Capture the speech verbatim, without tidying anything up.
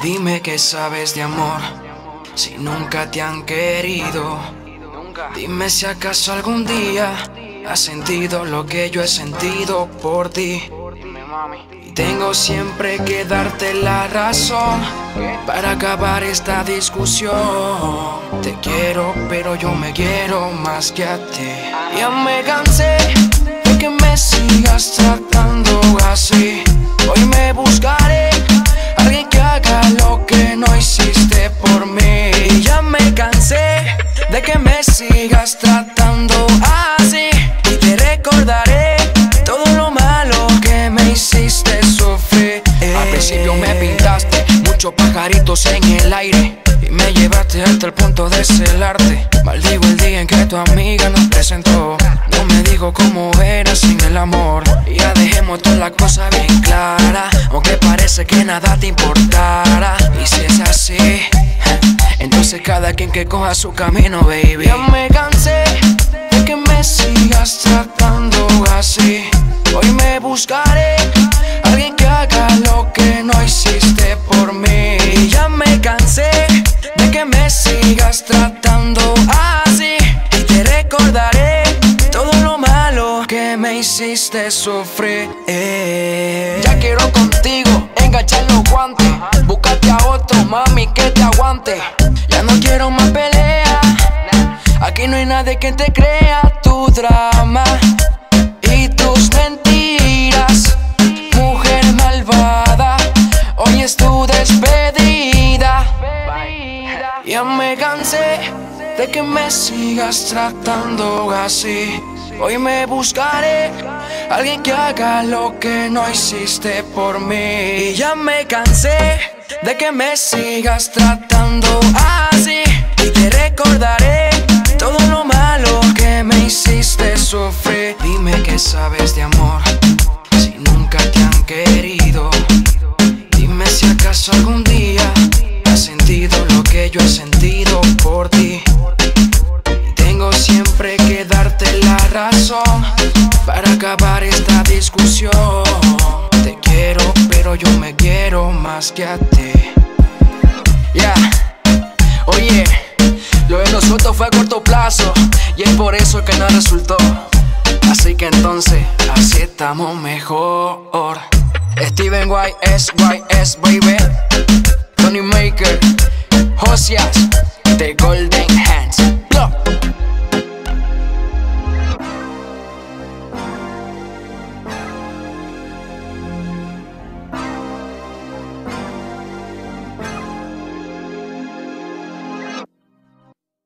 Dime que sabes de amor, si nunca te han querido. Dime si acaso algún día has sentido lo que yo he sentido por ti. Y tengo siempre que darte la razón para acabar esta discusión. Te quiero, pero yo me quiero más que a ti. Ya me cansé de que me sigas tratando así. Hoy me buscaré alguien que haga lo que no hiciste por mí. Y ya me cansé de que me sigas tratando así. Y te recordaré todo lo malo que me hiciste sufrir. Al principio me pintaste muchos pajaritos en el aire y me llevaste hasta el punto de celarte. Maldigo el día en que tu amiga nos presentó. No me dijo cómo era sin el amor. Y ya dejemos todas las cosas bien claras, aunque parece que nada te importara. Y si es así, entonces cada quien que coja su camino, baby. Ya me cansé de que me sigas tratando así. Hoy me buscaré alguien que haga lo que no hiciste por mí. Y ya me cansé de que me sigas tratando así. Y te recordaré todo lo malo que me hiciste sufrir. Ya quiero contigo enganchar los guantes. Búscate a otro, mami, que te aguante. Ya no quiero más pelea. Aquí no hay nadie que te crea tu drama y tus mentiras. Mujer malvada, hoy es tu despedida. Ya me cansé de que me sigas tratando así. Hoy me buscaré alguien que haga lo que no hiciste por mí. Y ya me cansé de que me sigas tratando así. Y te recordaré todo lo malo que me hiciste sufrir. Dime que sabes de amor, si nunca te han querido. Dime si acaso algún día has sentido lo que yo he sentido por ti. Y tengo siempre que darte la razón para acabar esta discusión. Te quiero, pero yo me quiero más que a ti. Ya, yeah. Oye, lo de nosotros fue a corto plazo y es por eso que no resultó. Así que entonces, así estamos mejor. Steven Y S Y S, baby. Tony Maker, Josias, The Golden Hands.